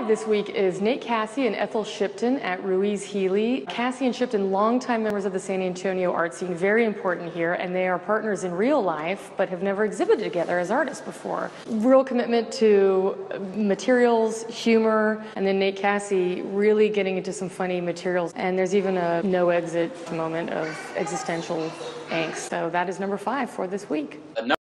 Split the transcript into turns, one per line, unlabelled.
this week is Nate Cassie and Ethel Shipton at Ruiz-Healy. Cassie and Shipton, longtime members of the San Antonio art scene, very important here, and they are partners in real life, but have never exhibited together as artists before. Real commitment to materials, humor, and then Nate Cassie really getting into some funny materials. And there's even a no exit moment of existential angst. So that is number 5 for this week.